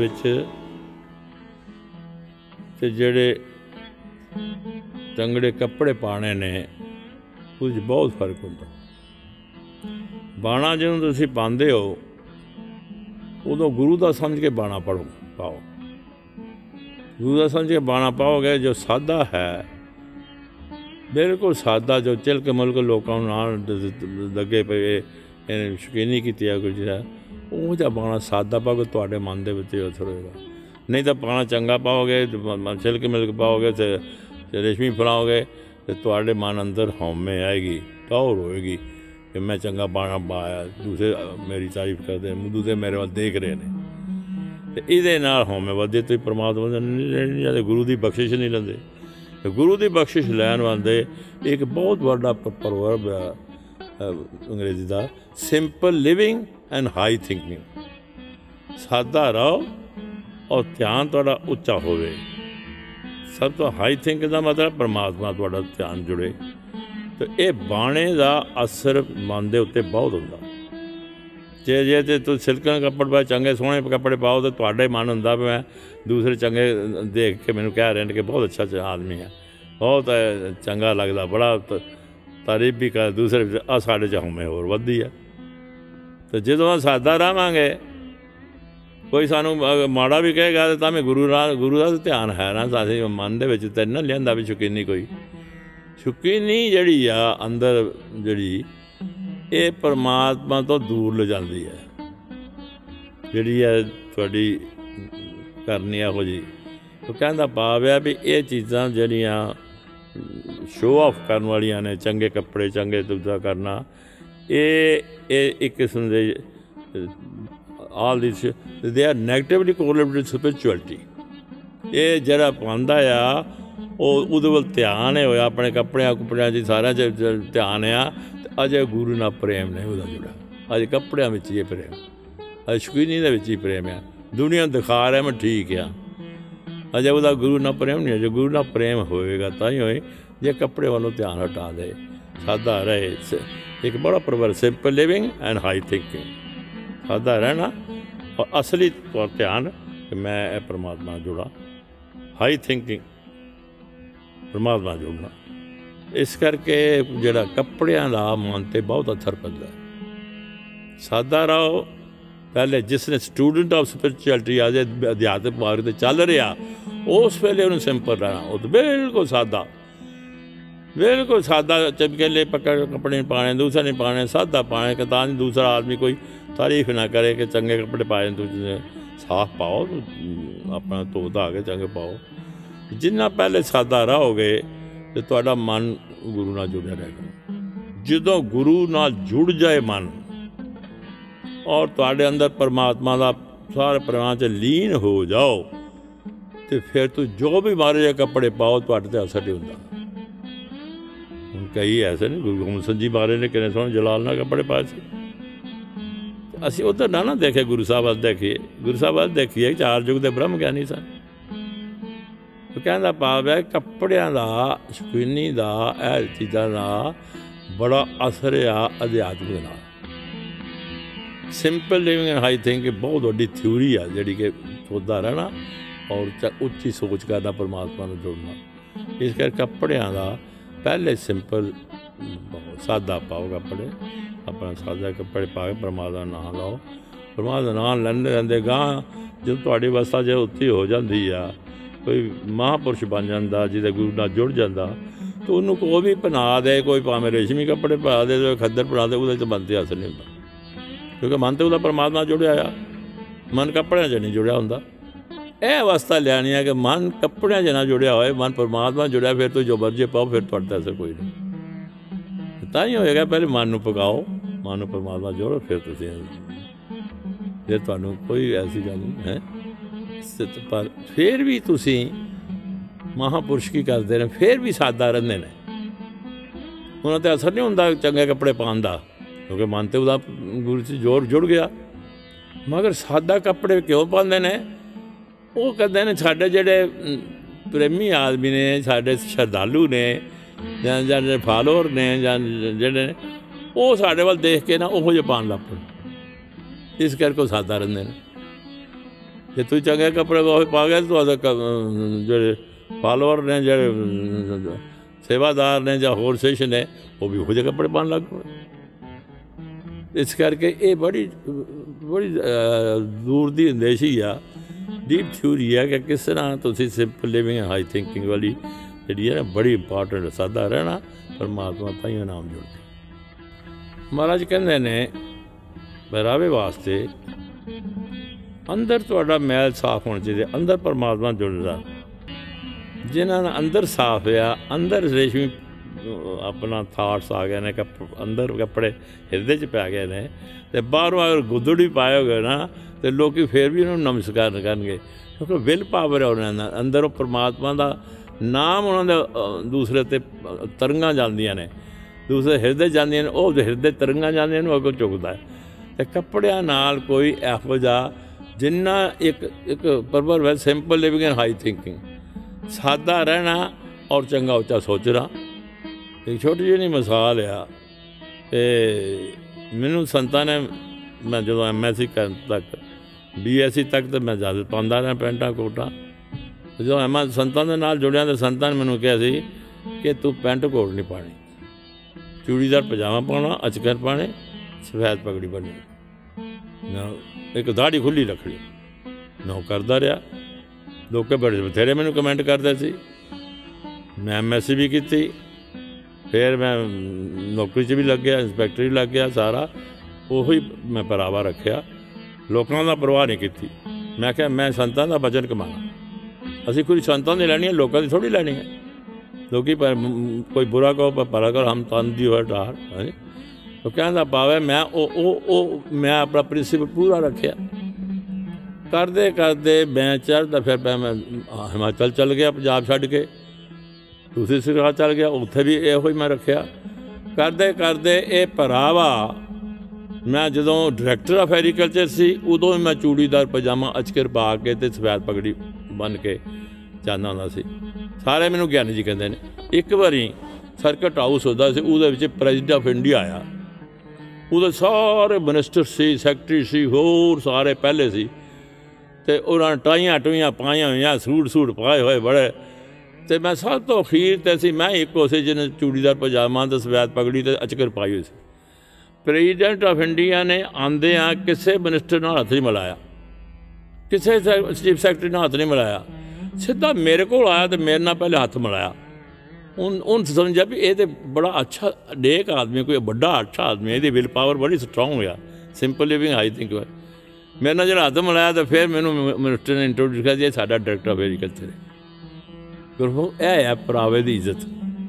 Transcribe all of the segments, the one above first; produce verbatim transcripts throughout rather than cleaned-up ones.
ਵਿੱਚ ਤੇ ਜਿਹੜੇ ਚੰਗੜੇ ਕੱਪੜੇ ਪਾਣੇ ਨੇ ਉਸ 'ਚ ਬਹੁਤ ਫਰਕ ਹੁੰਦਾ। ਬਾਣਾ ਜਦੋਂ ਤੁਸੀਂ ਪਾਉਂਦੇ ਹੋ ਉਦੋਂ ਗੁਰੂ ਦਾ ਸਮਝ ਕੇ ਬਾਣਾ ਪੜੋ ਪਾਓ। ਗੁਰੂ ਦਾ ਸਮਝ ਕੇ ਬਾਣਾ ਪਾਓਗੇ ਜੋ ਸਾਦਾ ਹੈ, ਬਿਲਕੁਲ ਸਾਦਾ, ਜੋ ਚਿਲਕ ਮੁਲਕ ਲੋਕਾਂ ਨੂੰ ਨਾਲ ਲੱਗੇ ਪਏ ਇਹਨੇ ਸ਼ੌਕੀਨੀ ਕੀਤੀ ਆ ਕੁਝ ਹੈ, ਉਹ ਜਿਹਾ ਬਾਣਾ ਸਾਦਾ ਪਾਓਗੇ ਤੁਹਾਡੇ ਮਨ ਦੇ ਵਿੱਚ ਅਸਰ ਹੋਏਗਾ। ਨਹੀਂ ਤਾਂ ਬਾਣਾ ਚੰਗਾ ਪਾਓਗੇ, ਚਿਲਕ ਮਿਲਕ ਪਾਓਗੇ ਤੇ ਰੇਸ਼ਮੀ ਫਲਾਓਗੇ ਤੇ ਤੁਹਾਡੇ ਮਨ ਅੰਦਰ ਹਉਮੈ ਆਏਗੀ, ਟੌਰ ਹੋਏਗੀ ਕਿ ਮੈਂ ਚੰਗਾ ਬਾਣਾ ਪਾਇਆ, ਦੂਸਰੇ ਮੇਰੀ ਤਾਰੀਫ ਕਰਦੇ, ਦੂਸਰੇ ਮੇਰੇ ਵੱਲ ਦੇਖ ਰਹੇ ਨੇ, ਤੇ ਇਹਦੇ ਨਾਲ ਹਉਮੈ ਵੱਧਦੀ। ਤੁਸੀਂ ਪਰਮਾਤਮਾ ਨਹੀਂ ਲੈਣੀ ਜਾਂਦੇ, ਗੁਰੂ ਦੀ ਬਖਸ਼ਿਸ਼ ਨਹੀਂ ਲੈਂਦੇ। ਤੇ ਗੁਰੂ ਦੀ ਬਖਸ਼ਿਸ਼ ਲੈਣ ਵਾਸਤੇ ਇੱਕ ਬਹੁਤ ਵੱਡਾ ਪ੍ਰਵਰਬ ਆ ਅੰਗਰੇਜ਼ੀ ਦਾ, simple living and high thinking. ਸਾਦਾ ਰਹੋ ਔਰ ਧਿਆਨ ਤੁਹਾਡਾ ਉੱਚਾ ਹੋਵੇ। ਸਭ ਤੋਂ ਹਾਈ ਥਿੰਕ ਦਾ ਮਤਲਬ ਪਰਮਾਤਮਾ ਤੁਹਾਡਾ ਧਿਆਨ ਜੁੜੇ। ਤੇ ਇਹ ਬਾਣੇ ਦਾ ਅਸਰ ਮਨ ਦੇ ਉੱਤੇ ਬਹੁਤ ਹੁੰਦਾ। ਜੇ ਜੇ ਤੇ ਤੁਸੀਂ ਸਿਲਕਣ ਕੱਪੜੇ ਪਾਏ, ਚੰਗੇ ਸੋਹਣੇ ਕੱਪੜੇ ਪਾਓ, ਤਾਂ ਤੁਹਾਡੇ ਮਨ ਹੁੰਦਾ ਵੀ ਮੈਂ ਦੂਸਰੇ ਚੰਗੇ ਦੇਖ ਕੇ ਮੈਨੂੰ ਕਹਿ ਰਹੇ ਨੇ ਕਿ ਬਹੁਤ ਅੱਛਾ ਆਦਮੀ ਹੈ, ਬਹੁਤ ਚੰਗਾ ਲੱਗਦਾ, ਬੜਾ ਤਾਰੀਫ ਵੀ ਕਰ ਦੂਸਰੇ, ਆ ਸਾਡੇ 'ਚ ਹਉਮੈ ਹੋਰ ਵੱਧਦੀ ਹੈ। ਅਤੇ ਜਦੋਂ ਸਾਦਾ ਰਹਾਂਗੇ, ਕੋਈ ਸਾਨੂੰ ਮਾੜਾ ਵੀ ਕਹੇਗਾ ਤਾਂ ਵੀ ਗੁਰੂ ਨਾਲ ਗੁਰੂ ਦਾ ਧਿਆਨ ਹੈ ਨਾ, ਅਸੀਂ ਮਨ ਦੇ ਵਿੱਚ ਤਾਂ ਨਾ ਲਿਆਂਦਾ ਵੀ ਸ਼ੌਕੀਨੀ ਕੋਈ ਸ਼ੌਕੀਨੀ ਜਿਹੜੀ ਆ ਅੰਦਰ ਜਿਹੜੀ ਇਹ ਪਰਮਾਤਮਾ ਤੋਂ ਦੂਰ ਲਿਜਾਂਦੀ ਹੈ। ਜਿਹੜੀ ਹੈ ਤੁਹਾਡੀ ਕਰਨੀ ਇਹੋ ਜਿਹੀ, ਉਹ ਕਹਿੰਦਾ ਭਾਵ ਹੈ ਵੀ ਇਹ ਚੀਜ਼ਾਂ ਜਿਹੜੀਆਂ ਸ਼ੋਅ ਆਫ ਕਰਨ ਵਾਲੀਆਂ ਨੇ, ਚੰਗੇ ਕੱਪੜੇ, ਚੰਗੇ ਦੂਜਾ ਕਰਨਾ, ਇਹ ਇਹ ਇੱਕ ਕਿਸਮ ਦੇ all this they are negatively correlated with spirituality. ਇਹ ਜਿਹੜਾ ਪਾਉਂਦਾ ਆ ਉਹ ਉਹਦੇ ਵੱਲ ਧਿਆਨ ਹੈ ਹੋਇਆ, ਆਪਣੇ ਕੱਪੜਿਆਂ ਕੁੱਪੜਿਆਂ 'ਚ ਸਾਰਿਆਂ 'ਚ ਧਿਆਨ ਆ, ਅਤੇ ਅਜੇ ਗੁਰੂ ਨਾਲ ਪ੍ਰੇਮ ਨਹੀਂ ਉਹਦਾ ਜੁੜਾ। ਅਜੇ ਕੱਪੜਿਆਂ ਵਿੱਚ ਹੀ ਪ੍ਰੇਮ, ਅਜੇ ਸ਼ੌਕੀਨੀ ਦੇ ਵਿੱਚ ਹੀ ਪ੍ਰੇਮ ਆ। ਦੁਨੀਆ ਦਿਖਾ ਰਿਹਾ ਮੈਂ ਠੀਕ ਆ, ਅਜੇ ਉਹਦਾ ਗੁਰੂ ਨਾਲ ਪ੍ਰੇਮ ਨਹੀਂ। ਅਜੇ ਗੁਰੂ ਨਾਲ ਪ੍ਰੇਮ ਹੋਏਗਾ ਤਾਂ ਹੀ ਹੋਏ ਜੇ ਕੱਪੜੇ ਵੱਲੋਂ ਧਿਆਨ ਹਟਾ ਦੇ, ਸਾਦਾ ਰਹੇ। ਇੱਕ ਬੜਾ proverb simple living and high thinking, ਸਾਦਾ ਰਹਿਣਾ ਔਰ ਅਸਲੀ ਤੌਰ ਧਿਆਨ ਕਿ ਮੈਂ ਇਹ ਪਰਮਾਤਮਾ ਜੁੜਾ, ਹਾਈ ਥਿੰਕਿੰਗ ਪਰਮਾਤਮਾ ਜੁੜਨਾ। ਇਸ ਕਰਕੇ ਜਿਹੜਾ ਕੱਪੜਿਆਂ ਦਾ ਮਨ 'ਤੇ ਬਹੁਤ ਅਸਰ ਪੈਂਦਾ। ਸਾਦਾ ਰਹੋ। ਪਹਿਲੇ ਜਿਸ ਨੇ ਸਟੂਡੈਂਟ ਆਫ ਸਪਿਰਿਚੁਅਲਿਟੀ ਆ ਜੇ ਅਧਿਆਤਮਿਕ ਮਾਰਗ 'ਤੇ ਚੱਲ ਰਿਹਾ, ਉਸ ਵੇਲੇ ਉਹਨੂੰ ਸਿੰਪਲ ਰਹਿਣਾ, ਉਹ ਤਾਂ ਬਿਲਕੁਲ ਸਾਦਾ, ਬਿਲਕੁਲ ਸਾਦਾ, ਚਮਕੀਲੇ ਪੱਕਾ ਕੱਪੜੇ ਪਾਣੇ, ਦੂਸਰਾ ਨਹੀਂ ਪਾਣੇ, ਸਾਦਾ ਪਾਣੇ ਕਿ ਤਾਂ ਨਹੀਂ ਦੂਸਰਾ ਆਦਮੀ ਕੋਈ ਤਾਰੀਫ ਨਾ ਕਰੇ ਕਿ ਚੰਗੇ ਕੱਪੜੇ ਪਾਏ, ਤੁਸੀਂ ਸਾਫ਼ ਪਾਓ, ਆਪਣਾ ਧੋ ਧਾ ਕੇ ਚੰਗੇ ਪਾਓ। ਜਿੰਨਾ ਪਹਿਲੇ ਸਾਦਾ ਰਹੋਗੇ ਅਤੇ ਤੁਹਾਡਾ ਮਨ ਗੁਰੂ ਨਾਲ ਜੁੜਿਆ ਰਹੇਗਾ। ਜਦੋਂ ਗੁਰੂ ਨਾਲ ਜੁੜ ਜਾਏ ਮਨ ਔਰ ਤੁਹਾਡੇ ਅੰਦਰ ਪਰਮਾਤਮਾ ਦਾ ਸਾਰੇ ਪ੍ਰਵਾਨ 'ਚ ਲੀਨ ਹੋ ਜਾਓ, ਅਤੇ ਫਿਰ ਤੁਸੀਂ ਜੋ ਵੀ ਮਾਰੇ ਜਿਹੇ ਕੱਪੜੇ ਪਾਓ ਤੁਹਾਡੇ 'ਤੇ ਅਸਰ ਨਹੀਂ ਹੁੰਦਾ। ਹੁਣ ਕਈ ਐਸੇ ਨੇ, ਗੁਰੂ ਗੋਬਿੰਦ ਸਿੰਘ ਜੀ ਬਾਰੇ ਨੇ ਕਿੰਨੇ ਸੋਹਣੇ ਜਲਾਲ ਨਾਲ ਕੱਪੜੇ ਪਾਏ ਸੀ। ਅਸੀਂ ਉੱਧਰ ਨਾ ਨਾ ਦੇਖੇ, ਗੁਰੂ ਸਾਹਿਬ ਵੱਲ ਦੇਖੀਏ, ਗੁਰੂ ਸਾਹਿਬ ਵੱਲ ਦੇਖੀਏ ਚਾਰ ਯੁੱਗ ਦੇ ਬ੍ਰਹਮ ਗਿਆਨੀ ਸਨ। ਉਹ ਕਹਿੰਦਾ ਭਾਵ ਹੈ ਕੱਪੜਿਆਂ ਦਾ, ਸ਼ੌਕੀਨੀ ਦਾ, ਇਹ ਚੀਜ਼ਾਂ ਦਾ ਬੜਾ ਅਸਰ ਆ ਅਧਿਆਤਮਿਕ ਨਾਲ। Simple living and high thinking ਬਹੁਤ ਵੱਡੀ ਥਿਊਰੀ ਆ, ਜਿਹੜੀ ਕਿ ਸੋਚਦਾ ਰਹਿਣਾ ਔਰ ਚ ਉੱਚੀ ਸੋਚ ਕਰਨਾ, ਪਰਮਾਤਮਾ ਨੂੰ ਜੁੜਨਾ। ਇਸ ਕਰਕੇ ਕੱਪੜਿਆਂ ਦਾ ਪਹਿਲੇ ਸਿੰਪਲ ਸਾਦਾ ਪਾਓ ਕੱਪੜੇ, ਆਪਣਾ ਸਾਦਾ ਕੱਪੜੇ ਪਾ ਕੇ ਪਰਮਾਤਮਾ ਦਾ ਨਾਂ ਲਾਓ। ਪਰਮਾਤਮਾ ਦਾ ਨਾਂ ਲੈਂਦੇ ਰਹਿੰਦੇ ਗਾਂ ਜਦੋਂ ਤੁਹਾਡੀ ਅਵਸਥਾ ਜੇ ਉੱਤੀ ਹੋ ਜਾਂਦੀ ਆ, ਕੋਈ ਮਹਾਂਪੁਰਸ਼ ਬਣ ਜਾਂਦਾ ਜਿਹਦੇ ਗੁਰੂ ਨਾਲ ਜੁੜ ਜਾਂਦਾ, ਤਾਂ ਉਹਨੂੰ ਕੋਈ ਵੀ ਪਹਿਨਾ ਦੇ, ਕੋਈ ਭਾਵੇਂ ਰੇਸ਼ਮੀ ਕੱਪੜੇ ਪਾ ਦੇ, ਖੱਦਰ ਬਣਾ ਦੇ, ਉਹਦੇ 'ਚ ਮਨ 'ਤੇ ਅਸਰ ਨਹੀਂ ਹੁੰਦਾ, ਕਿਉਂਕਿ ਮਨ 'ਤੇ ਉਹਦਾ ਪਰਮਾਤਮਾ ਜੁੜਿਆ ਆ। ਮਨ ਕੱਪੜਿਆਂ 'ਚ ਨਹੀਂ ਜੁੜਿਆ ਹੁੰਦਾ। ਇਹ ਅਵਸਥਾ ਲਿਆਉਣੀ ਹੈ ਕਿ ਮਨ ਕੱਪੜਿਆਂ 'ਚ ਨਾ ਜੁੜਿਆ ਹੋਏ, ਮਨ ਪਰਮਾਤਮਾ ਜੁੜਿਆ, ਫਿਰ ਤੁਸੀਂ ਜੋ ਮਰਜ਼ੀ ਪਾਓ, ਫਿਰ ਤੁਹਾਡੇ 'ਤੇ ਅਸਰ ਕੋਈ ਨਹੀਂ। ਤਾਂ ਹੀ ਹੋਏਗਾ ਪਹਿਲੇ ਮਨ ਨੂੰ ਪਕਾਓ, ਮਨ ਨੂੰ ਪਰਮਾਤਮਾ ਜੋੜੋ, ਫਿਰ ਤੁਸੀਂ ਫਿਰ ਤੁਹਾਨੂੰ ਕੋਈ ਐਸੀ ਗੱਲ ਨਹੀਂ ਹੈ। ਪਰ ਫਿਰ ਵੀ ਤੁਸੀਂ ਮਹਾਂਪੁਰਸ਼ ਕੀ ਕਰਦੇ ਨੇ, ਫਿਰ ਵੀ ਸਾਦਾ ਰਹਿੰਦੇ ਨੇ, ਉਹਨਾਂ 'ਤੇ ਅਸਰ ਨਹੀਂ ਹੁੰਦਾ ਚੰਗੇ ਕੱਪੜੇ ਪਾਉਣ ਦਾ, ਕਿਉਂਕਿ ਮਨ 'ਤੇ ਉਹਦਾ ਗੁਰੂ 'ਚ ਜ਼ੋਰ ਜੁੜ ਗਿਆ। ਮਗਰ ਸਾਦਾ ਕੱਪੜੇ ਕਿਉਂ ਪਾਉਂਦੇ ਨੇ? ਉਹ ਕਹਿੰਦੇ ਨੇ ਸਾਡੇ ਜਿਹੜੇ ਪ੍ਰੇਮੀ ਆਦਮੀ ਨੇ, ਸਾਡੇ ਸ਼ਰਧਾਲੂ ਨੇ, ਜਾਂ ਜਾਂ ਜਿਹੜੇ ਫਾਲੋਅਰ ਨੇ, ਜਾਂ ਜਿਹੜੇ ਨੇ, ਉਹ ਸਾਡੇ ਵੱਲ ਦੇਖ ਕੇ ਨਾ ਉਹੋ ਜਿਹੇ ਪਾਉਣ ਲੱਗ ਪਏ। ਇਸ ਕਰਕੇ ਉਹ ਸਾਦਾ ਰਹਿੰਦੇ ਨੇ। जे तुसीं चंगे कपड़े पा गए तो ਜਿਹੜੇ ਫਾਲੋਅਰ ਨੇ ਜਿਹੜੇ ਸੇਵਾਦਾਰ ਨੇ ਜਾਂ ਹੋਰ ਸਿੱਖ ਨੇ ਉਹ ਵੀ ਉਹੋ ਜਿਹੇ ਕੱਪੜੇ ਪਾਉਣ ਲੱਗ ਪਏ। ਇਸ ਕਰਕੇ ਇਹ ਬੜੀ ਬੜੀ ਦੂਰ ਦੀ ਅੰਦੇਸ਼ੀ ਆ, ਡੀਪ ਥਿਊਰੀ ਆ ਕਿ ਕਿਸ ਤਰ੍ਹਾਂ ਤੁਸੀਂ ਸਿੰਪਲ ਲਿਵਿੰਗ ਹਾਈ ਥਿੰਕਿੰਗ ਵਾਲੀ ਜਿਹੜੀ ਹੈ ਨਾ ਬੜੀ ਇੰਪੋਰਟੈਂਟ। ਸਾਦਾ ਰਹਿਣਾ ਪਰਮਾਤਮਾ ਤਾਈਂ ਨਾਮ ਜੁੜਦੇ। ਮਹਾਰਾਜ ਕਹਿੰਦੇ ਨੇ ਪਹਿਰਾਵੇ ਵਾਸਤੇ ਅੰਦਰ ਤੁਹਾਡਾ ਮੈਲ ਸਾਫ਼ ਹੋਣਾ ਚਾਹੀਦਾ, ਅੰਦਰ ਪਰਮਾਤਮਾ ਜੁੜਦਾ। ਜਿਨ੍ਹਾਂ ਦਾ ਅੰਦਰ ਸਾਫ਼ ਆ, ਅੰਦਰ ਰੇਸ਼ਮੀ ਆਪਣਾ ਥਾਟਸ ਆ ਗਏ ਨੇ, ਕੱਪ ਅੰਦਰ ਕੱਪੜੇ ਹਿਰਦੇ 'ਚ ਪੈ ਗਏ ਨੇ, ਅਤੇ ਬਾਹਰੋਂ ਅਗਰ ਗੁੱਦੜ ਵੀ ਪਾਏ ਹੋਗੇ ਨਾ ਅਤੇ ਲੋਕ ਫਿਰ ਵੀ ਉਹਨੂੰ ਨਮਸਕਾਰ ਕਰਨਗੇ, ਕਿਉਂਕਿ ਵਿਲ ਪਾਵਰ ਹੈ ਉਹਨਾਂ ਦਾ ਅੰਦਰ। ਉਹ ਪਰਮਾਤਮਾ ਦਾ ਨਾਮ ਉਹਨਾਂ ਦੇ ਦੂਸਰੇ 'ਤੇ ਤਰੰਗਾਂ ਜਾਂਦੀਆਂ ਨੇ, ਦੂਸਰੇ ਹਿਰਦੇ ਜਾਂਦੀਆਂ ਨੇ, ਉਹ ਹਿਰਦੇ ਤਰੰਗਾਂ ਜਾਂਦੀਆਂ ਨੇ, ਉਹ ਅੱਗੋਂ ਚੁੱਕਦਾ। ਅਤੇ ਕੱਪੜਿਆਂ ਨਾਲ ਕੋਈ ਇਹੋ ਜਿਹਾ ਜਿੰਨਾ ਇੱਕ ਇੱਕ ਪਰਵਰ ਵੈ simple living and high thinking, ਸਾਦਾ ਰਹਿਣਾ ਔਰ ਚੰਗਾ ਉੱਚਾ ਸੋਚਣਾ। ਇੱਕ ਛੋਟੀ ਜਿਹੀ ਮਿਸਾਲ ਆ ਅਤੇ ਮੈਨੂੰ ਸੰਤਾਂ ਨੇ, ਮੈਂ ਜਦੋਂ ਐਮ ਐਸ ਸੀ ਕਰਨ ਤੱਕ, ਬੀ ਐਸ ਸੀ ਤੱਕ ਤਾਂ ਮੈਂ ਜ਼ਿਆਦਾ ਪਾਉਂਦਾ ਰਿਹਾ ਪੈਂਟਾਂ ਕੋਟਾਂ। ਜਦੋਂ ਐਮ ਸੰਤਾਂ ਦੇ ਨਾਲ ਜੁੜਿਆ ਤਾਂ ਸੰਤਾਂ ਨੇ ਮੈਨੂੰ ਕਿਹਾ ਸੀ ਕਿ ਤੂੰ ਪੈਂਟ ਕੋਟ ਨਹੀਂ ਪਾਉਣੀ, ਚੂੜੀਦਾਰ ਪਜਾਮਾ ਪਾਉਣਾ, ਅਚਕਰ ਪਾਉਣੇ, ਸਫੈਦ ਪਗੜੀ ਬੰਨ੍ਹਣੀ, ਨਾ ਇੱਕ ਦਾੜੀ ਖੁੱਲ੍ਹੀ ਰੱਖਣੀ। ਮੈਂ ਉਹ ਕਰਦਾ ਰਿਹਾ। ਲੋਕ ਬੜੇ ਬਥੇਰੇ ਮੈਨੂੰ ਕਮੈਂਟ ਕਰਦੇ ਸੀ। ਮੈਂ ਐਮ ਐਸ ਸੀ ਵੀ ਕੀਤੀ, ਫਿਰ ਮੈਂ ਨੌਕਰੀ 'ਚ ਵੀ ਲੱਗ ਗਿਆ, ਇੰਸਪੈਕਟਰ ਵੀ ਲੱਗ ਗਿਆ, ਸਾਰਾ ਉਹੀ ਮੈਂ ਪਹਿਰਾਵਾ ਰੱਖਿਆ, ਲੋਕਾਂ ਦਾ ਪਰਵਾਹ ਨਹੀਂ ਕੀਤੀ। ਮੈਂ ਕਿਹਾ ਮੈਂ ਸੰਤਾਂ ਦਾ ਵਚਨ ਕਮਾਉਣਾ, ਅਸੀਂ ਕੋਈ ਸੰਤਾਂ ਦੀ ਲੈਣੀ ਹੈ, ਲੋਕਾਂ ਦੀ ਥੋੜ੍ਹੀ ਲੈਣੀ ਹੈ। ਲੋਕ ਪਰ ਕੋਈ ਬੁਰਾ ਕਹੋ ਭਲਾ ਕਰੋ, ਹਮ ਤਨ ਦੀ ਹੋਏ ਡਾਰ। ਹਾਂਜੀ, ਉਹ ਕਹਿੰਦਾ ਪਾਵੇ ਮੈਂ ਉਹ ਉਹ ਉਹ ਮੈਂ ਆਪਣਾ ਪ੍ਰਿੰਸੀਪਲ ਪੂਰਾ ਰੱਖਿਆ। ਕਰਦੇ ਕਰਦੇ ਮੈਂ ਚੜ੍ਹਦਾ ਫਿਰ ਮੈਂ ਹਿਮਾਚਲ ਚੱਲ ਗਿਆ, ਪੰਜਾਬ ਛੱਡ ਕੇ ਦੂਸਰੀ ਸਿਰਾ ਚੱਲ ਗਿਆ, ਉੱਥੇ ਵੀ ਇਹੋ ਹੀ ਮੈਂ ਰੱਖਿਆ। ਕਰਦੇ ਕਰਦੇ ਇਹ ਪਹਿਰਾਵਾ, ਮੈਂ ਜਦੋਂ ਡਾਇਰੈਕਟਰ ਆਫ ਐਗਰੀਕਲਚਰ ਸੀ ਉਦੋਂ ਵੀ ਮੈਂ ਚੂੜੀਦਾਰ ਪਜਾਮਾ ਅਚਕਰ ਪਾ ਕੇ ਅਤੇ ਸਫੈਦ ਪਗੜੀ ਬੰਨ੍ਹ ਕੇ ਜਾਂਦਾ ਹੁੰਦਾ ਸੀ। ਸਾਰੇ ਮੈਨੂੰ ਗਿਆਨੀ ਜੀ ਕਹਿੰਦੇ ਨੇ। ਇੱਕ ਵਾਰੀ ਸਰਕਟ ਹਾਊਸ ਹੁੰਦਾ ਸੀ, ਉਹਦੇ ਵਿੱਚ ਪ੍ਰੈਜ਼ੀਡੈਂਟ ਆਫ ਇੰਡੀਆ ਆਇਆ, ਉਹਦੇ ਸਾਰੇ ਮਿਨਿਸਟਰ ਸੀ, ਸੈਕਟਰੀ ਸੀ, ਹੋਰ ਸਾਰੇ ਪਹਿਲੇ ਸੀ, ਅਤੇ ਉਹਨਾਂ ਨੇ ਟਾਈਆਂ ਟੂਈਆਂ ਪਾਈਆਂ ਹੋਈਆਂ, ਸੂਟ ਸੂਟ ਪਾਏ ਹੋਏ ਬੜੇ, ਅਤੇ ਮੈਂ ਸਭ ਤੋਂ ਅਖੀਰ 'ਤੇ ਸੀ। ਮੈਂ ਇੱਕੋ ਸੀ ਜਿਹਨੇ ਚੂੜੀਦਾਰ ਪਜਾਮਾ ਅਤੇ ਸਫੈਦ ਪਗੜੀ ਅਤੇ ਅਚਕਰ ਪਾਈ ਹੋਈ ਸੀ। ਪ੍ਰੈਜ਼ੀਡੈਂਟ ਆਫ ਇੰਡੀਆ ਨੇ ਆਉਂਦਿਆਂ ਕਿਸੇ ਮਿਨਿਸਟਰ ਨਾਲ ਹੱਥ ਨਹੀਂ ਮਿਲਾਇਆ, ਕਿਸੇ ਚੀਫ ਸੈਕਟਰੀ ਨਾਲ ਹੱਥ ਨਹੀਂ ਮਿਲਾਇਆ, ਸਿੱਧਾ ਮੇਰੇ ਕੋਲ ਆਇਆ ਅਤੇ ਮੇਰੇ ਨਾਲ ਪਹਿਲੇ ਹੱਥ ਮਿਲਾਇਆ। ਹੁਣ ਉਹਨ ਸਮਝਿਆ ਵੀ ਇਹ ਤਾਂ ਬੜਾ ਅੱਛਾ ਨੇਕ ਆਦਮੀ, ਕੋਈ ਵੱਡਾ ਅੱਛਾ ਆਦਮੀ, ਇਹਦੀ ਵਿਲ ਪਾਵਰ ਬੜੀ ਸਟਰੋਂਗ ਹੋਇਆ, ਸਿੰਪਲ ਲਿਵਿੰਗ ਹਾਈ ਥਿੰਕ। ਮੇਰੇ ਨਾਲ ਜਿਹੜਾ ਹੱਥ ਮਿਲਾਇਆ ਤਾਂ ਫਿਰ ਮੈਨੂੰ ਮਿਨਿਸਟਰ ਨੇ ਇੰਟਰੋਡਿਊਸ ਕੀਤਾ, ਜੀ ਸਾਡਾ ਡਾਇਰੈਕਟਰ ਆਫ ਐਗਰੀਕਲਚਰ ਹੈ। ਗੁਰੂ ਇਹ ਹੈ ਪਹਿਰਾਵੇ ਦੀ ਇੱਜ਼ਤ।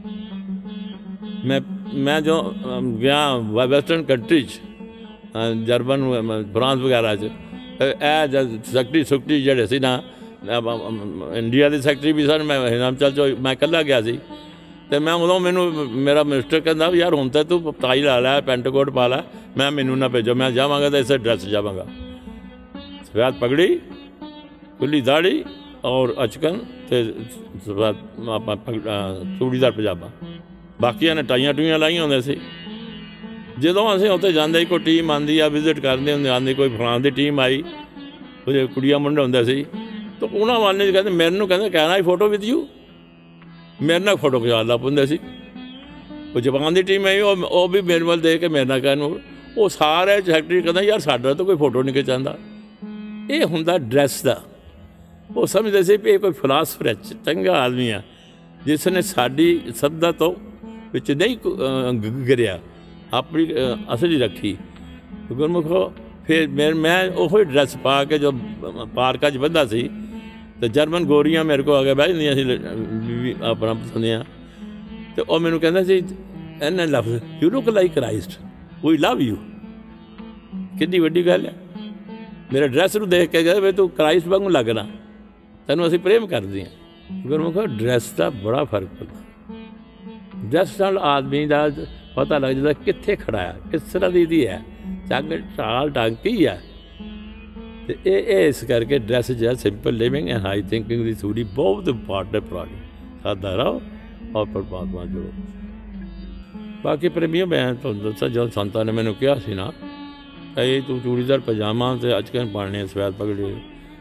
ਮੈਂ ਮੈਂ ਜੋ ਗਿਆ ਵੈਸਟਰਨ ਕੰਟਰੀ 'ਚ, ਜਰਮਨ, ਫਰਾਂਸ ਵਗੈਰਾ 'ਚ, ਇਹ ਜਦ ਸੈਕਟਰੀ ਸੁਕਟਰੀ ਜਿਹੜੇ ਸੀ ਨਾ, ਇੰਡੀਆ ਦੇ ਸੈਕਟਰੀ ਵੀ ਸਨ, ਮੈਂ ਹਿਮਾਚਲ 'ਚ ਮੈਂ ਇਕੱਲਾ ਗਿਆ ਸੀ। ਅਤੇ ਮੈਂ ਉਦੋਂ ਮੈਨੂੰ ਮੇਰਾ ਮਿਨਿਸਟਰ ਕਹਿੰਦਾ ਵੀ ਯਾਰ ਹੁਣ ਤਾਂ ਤੂੰ ਟਾਈ ਲਾ ਲੈ, ਪੈਂਟ ਕੋਟ ਪਾ ਲੈ, ਮੈਂ ਮੈਨੂੰ ਨਾ ਭੇਜੋ, ਮੈਂ ਜਾਵਾਂਗਾ ਤਾਂ ਇਸੇ ਡਰੈਸ ਜਾਵਾਂਗਾ, ਸਫੈਦ ਪਗੜੀ, ਖੁੱਲ੍ਹੀ ਦਾੜੀ ਔਰ ਅਚਕਨ ਅਤੇ ਸਫੈਦ ਆਪਾਂ ਚੂੜੀਦਾਰ ਪਜਾਮਾ। ਬਾਕੀਆਂ ਨੇ ਟਾਈਆਂ ਟੂਈਆਂ ਲਾਈਆਂ ਹੁੰਦੀਆਂ ਸੀ। ਜਦੋਂ ਅਸੀਂ ਉੱਥੇ ਜਾਂਦੇ, ਕੋਈ ਟੀਮ ਆਉਂਦੀ ਆ ਵਿਜ਼ਿਟ ਕਰਦੇ ਹੁੰਦੇ, ਆਉਂਦੀ ਕੋਈ ਫਲਾਣ ਦੀ ਟੀਮ ਆਈ, ਉਹਦੇ ਕੁੜੀਆਂ ਮੁੰਡੇ ਹੁੰਦੇ ਸੀ, ਤਾਂ ਉਹਨਾਂ ਵਾਲੇ ਕਹਿੰਦੇ ਮੈਨੂੰ ਕਹਿੰਦੇ ਕਹਿਣਾ ਹੀ ਫੋਟੋ ਵਿਦ ਯੂ, ਮੇਰੇ ਨਾਲ ਫੋਟੋ ਖਿਚਾ ਲਾ ਪਾਉਂਦੇ ਸੀ। ਉਹ ਜਾਪਾਨ ਦੀ ਟੀਮ ਆਈ, ਉਹ ਉਹ ਵੀ ਮੇਰੇ ਵੱਲ ਦੇਖ ਕੇ ਮੇਰੇ ਨਾਲ ਕਹਿਣ, ਉਹ ਸਾਰੇ ਸੈਕਟਰੀ ਕਹਿੰਦਾ ਯਾਰ ਸਾਡਾ ਤਾਂ ਕੋਈ ਫੋਟੋ ਨਹੀਂ ਖਿਚਾਉਂਦਾ। ਇਹ ਹੁੰਦਾ ਡਰੈਸ ਦਾ। ਉਹ ਸਮਝਦੇ ਸੀ ਵੀ ਇਹ ਕੋਈ ਫਿਲਾਸਫਰ ਹੈ, ਚੰਗਾ ਆਦਮੀ ਆ, ਜਿਸ ਨੇ ਸਾਡੀ ਸਭਿਅਤਾ ਤੋਂ ਵਿੱਚ ਨਹੀਂ ਗਿਰਿਆ, ਆਪਣੀ ਅਸਲੀ ਰੱਖੀ। ਗੁਰਮੁਖੋ ਫਿਰ ਮੈਂ ਮੈਂ ਉਹੀ ਡਰੈਸ ਪਾ ਕੇ ਜੋ ਪਾਰਕਾਂ 'ਚ ਬੰਦਾ ਸੀ, ਅਤੇ ਜਰਮਨ ਗੋਰੀਆਂ ਮੇਰੇ ਕੋਲ ਆ ਕੇ ਬਹਿ ਜਾਂਦੀਆਂ ਸੀ ਆਪਣਾ ਪਸੰਦੀਆਂ, ਅਤੇ ਉਹ ਮੈਨੂੰ ਕਹਿੰਦਾ ਸੀ ਇਹਨੇ ਲਫ਼ਜ਼ you look like Christ, we love you. ਕਿੰਨੀ ਵੱਡੀ ਗੱਲ ਹੈ। ਮੇਰੇ ਡਰੈਸ ਨੂੰ ਦੇਖ ਕੇ ਕਹਿੰਦੇ ਵੀ ਤੂੰ ਕ੍ਰਾਈਸਟ ਵਾਂਗੂ ਲੱਗਣਾ, ਤੈਨੂੰ ਅਸੀਂ ਪ੍ਰੇਮ ਕਰਦੇ ਹਾਂ। ਗੁਰਮੁਖੋ ਡਰੈਸ ਦਾ ਬੜਾ ਫਰਕ ਪੈਂਦਾ। ਡਰੈਸ ਨਾਲ ਆਦਮੀ ਦਾ ਪਤਾ ਲੱਗ ਜਾਂਦਾ ਕਿੱਥੇ ਖੜਾ ਆ, ਕਿਸ ਤਰ੍ਹਾਂ ਦੀ ਇਹਦੀ ਹੈ, ਚੰਗ ਚਾਲ ਢੰਗ ਕੀ ਹੈ। ਅਤੇ ਇਹ ਇਹ ਇਸ ਕਰਕੇ ਡਰੈਸ ਜਿਹੜਾ simple living and high thinking ਦੀ ਥੋੜ੍ਹੀ ਬਹੁਤ ਇੰਪੋਰਟੈਂਟ ਪੁਰਾਣੀ। ਸਾਦਾ ਰਹੋ ਔਰ ਪਰਮਾਤਮਾ ਜੁੜੋ। ਬਾਕੀ ਪ੍ਰੇਮੀਓ ਮੈਂ ਤੁਹਾਨੂੰ ਦੱਸਾਂ, ਜਦੋਂ ਸੰਤਾਂ ਨੇ ਮੈਨੂੰ ਕਿਹਾ ਸੀ ਨਾ ਇਹ ਤੂੰ ਚੂੜੀਦਾਰ ਪਜਾਮਾ ਅਤੇ ਅਚਕਨ ਪਾਉਣੇ, ਸਫੈਦ ਪਗੜੀ,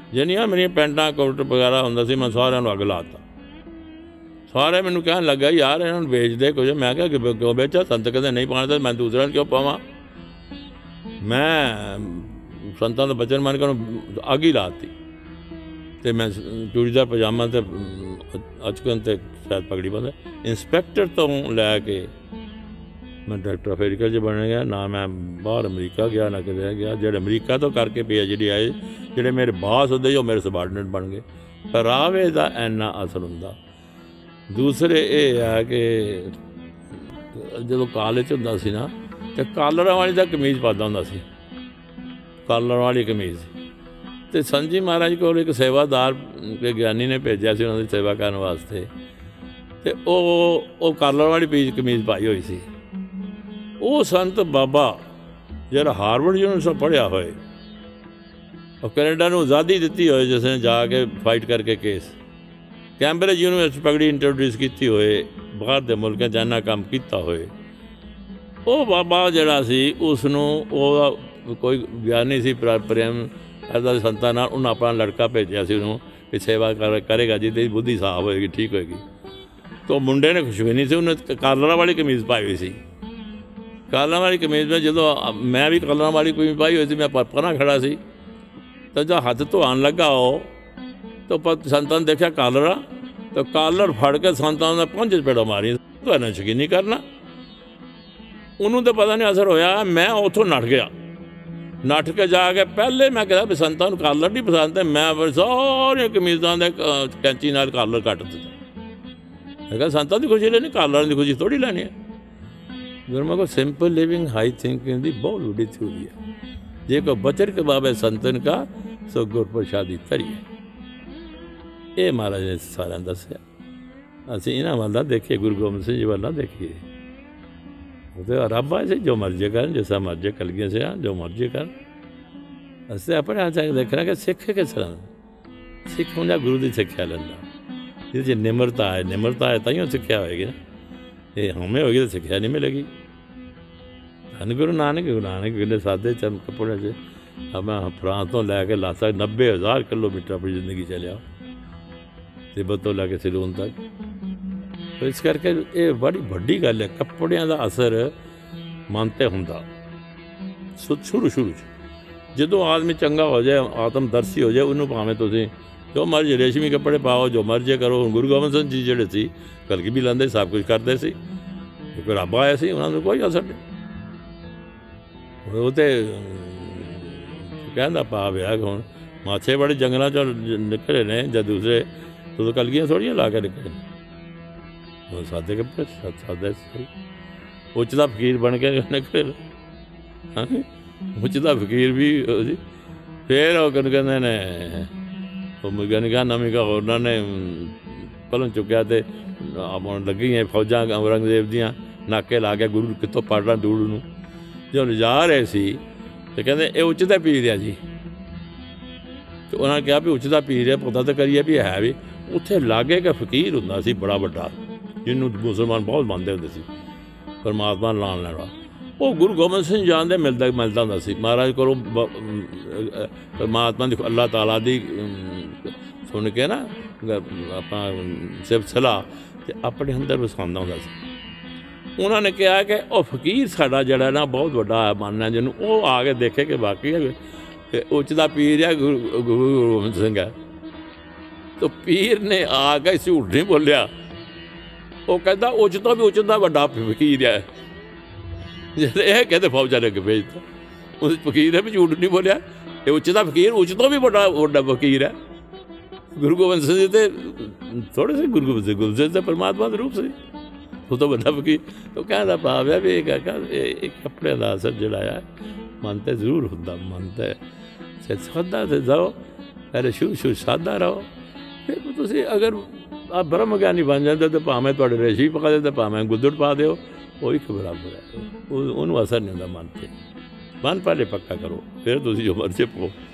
जिन्नियां मेरियां पैंटां कोट वगैरह हुंदा सी मैं सारियां नूं अग लाता। सारे मैनूं कहण लगा यार इन्हां नूं बेच दे कुछ। मैं क्या क्यों बेचा, संत कहते नहीं पाने मैं दूसरा क्यों पावां। मैं संतां दा बचन मन कर अग ही लाती। तो मैं चूड़ीदार पजामा तो अचकन तो शायद पगड़ी बंद इंस्पैक्टर तो लैके मैं डायरैक्टर ऑफ एग्रीकल्चर च बन गया ना। मैं बाहर अमरीका गया ना किते गया। जो अमरीका तो करके पी एच डी आए जोड़े मेरे बास होंदे जो मेरे सबॉर्डिनेट बन गए। पहरावे का इन्ना असर हुंदा। दूसरे ये है कि जो कॉलेज हुंदा सी ना तो कालर वाली तो कमीज़ पाता हुंदा सी, कालर वाली कमीज़। तो संत जी महाराज को एक सेवादार के ज्ञानी ने भेजा से उन्होंने सेवा करने वास्ते। तो वो कालर वाली पीज कमीज पाई हुई सी। वो संत बाबा जरा हार्वर्ड यूनिवर्सिटी पढ़िया होए और कैनेडा नूं आज़ादी दी होए जिसने जाके फाइट करके केस कैंब्रिज यूनिवर्सिटी पगड़ी इंट्रोड्यूस की होए बाहर के मुल्कों इन्ना काम किया होए। वो बाबा जरा सी उसनूं कोई ज्ञानी सी प्रेम करदा संतां नाल उन्हें अपना लड़का भेजा से उन्होंने भी सेवा कर करेगा जी तेरी बुद्धि साफ होएगी ठीक होएगी। तो मुंडे ने खुश भी नहीं सी, उन्हें कालर वाली कमीज़ पाई हुई सी। कालर वाली कमीज़ में जो मैं भी कालर वाली कमीज़ पाई हुई थी मैं परा खड़ा सी। तो जो हथ धोआन लगा हो तो संतां ने देखा कालर तो कालर फड़ के संतां ने पंज चपेड़ा मारी। तो इन्हें यकीन नहीं करना, उन्होंने तो पता नहीं असर होया। मैं उतों नठ गया, नठ के जाके पहले मैं कहा भी संतां नूं कालर नहीं पसंद। मैं सारिया कमीज़ां दे कैंची नाल कालर कट दिता। मैं कहा संतां दी खुशी लेनी, कालर की खुशी थोड़ी लैनी है। गुरु को सिंपल लिविंग हाई थिंकिंग की बहुत बड़ी थ्योरी है। जे को बचर के बाबे संतन का सो गुर प्रसादी तरी है। ये महाराज ने सारा दसिया। असीं इन्हां वाल देखिए, गुरु गोबिंद सिंह जी वाल देखिए। तो रब आए जो मर्जी कर, जैसा मर्जी कलगियां से जो मर्जी कर। असं अपने हाथ देखना कि सिख किस तरह सिख होंगे गुरु की सिक्ख्या लेंदा जिस निमरता है, निमरता है ताइयों सिक्ख्या होएगी ना। ये हमें होगी तो सिक्ख्या नहीं मिलेगी। धन गुरु नानक गुरु नानक कहते सादे चंद कपड़े से अब फ्रांस तो लैके लासा नब्बे हज़ार किलोमीटर अपनी जिंदगी चलिया तिब्बत तो लैके सिलोन तक। तो इस करके ये बड़ी वड्डी गल है। कपड़िया का असर मन ते हुंदा शुरू शुरू जो आदमी चंगा हो जाए, आत्मदर्शी हो जाए, उन्होंने भावें तुसीं जो मर्जी रेशमी कपड़े पाओ, जो मर्जी करो। गुरु गोबिंद सिंह जी जोड़े सी कलगी भी लाते, सब कुछ करते सी। कोई रब आया सी, उन्होंने कोई असर नहीं। वो तो कहने का भाव है कि हुण माछे बड़े जंगलों चो निकले ने या दूसरे तो कलगियां थोड़ियां ला के निकले। सादे कपड़े सादे उचदा फकीर बन के निकले। हाँ उचदा फकीर भी फिर कहते ने मुर्गा निकाह नमी का होर ने पलन चुकया तो लगी फौजा औरंगजेब दियाँ नाके ला के गुरु कितों पढ़ना दूड़ नूं जो जा रहे सी तो कहते ये उचदा पीर है जी। तो उन्होंने कहा भी उचदा पीर है, पता तो करिए भी है भी। उत्थे लागे का फकीर हुंदा सी बड़ा बड़ा जिन्हों मुसलमान बहुत मानते होंगे सी, परमात्मा लाण लैना। वो गुरु गोबिंद सिंह जानते मिलता मिलता होंदा सी। महाराज को परमात्मा की अल्लाह ताला दी सुन के ना अपना सिफत सलाह तो अपने अंदर वसांदा होंदा सी। उन्होंने कहा कि वह फकीर साडा जड़ा ना बहुत बड़ा है मानना जिन्हों वो आके देखे कि बाकी है उचदा पीर है गुरु गुरु गोबिंद सिंह है। तो पीर ने आके झूठ नहीं बोलिया। वो कहता उच तो भी उचदा वड्डा फकीर है। जैसे यह कहते फौजा ने भेजता उस फकीर है भी झूठ नहीं बोलिया। ये उचदा फकीर उच तो भी बड़ा वड्डा फकीर है। गुरु गोबिंद सिंह जी थे थोड़े से गुरु गोबिंद सिंह गुरु से परमात्मा के रूप से वो तो बड़ा फकीर। तो कहना भाव है भी एक कपड़े का असर जड़ा है मन तो जरूर होंदा। मन तो सादा से जाओ पहले शुरू शुरू सादा रहो फिर तुम अगर आप ब्रह्म ज्ञानी बन जाते तो भावें थोड़े रेशी पका दे तो भावें गुद्दड़ पा दो वो एक बराबर है। उन्होंने असर नहीं होंदा मन पर। मन पहले पक्का करो फिर तुम जो मर्जी पो।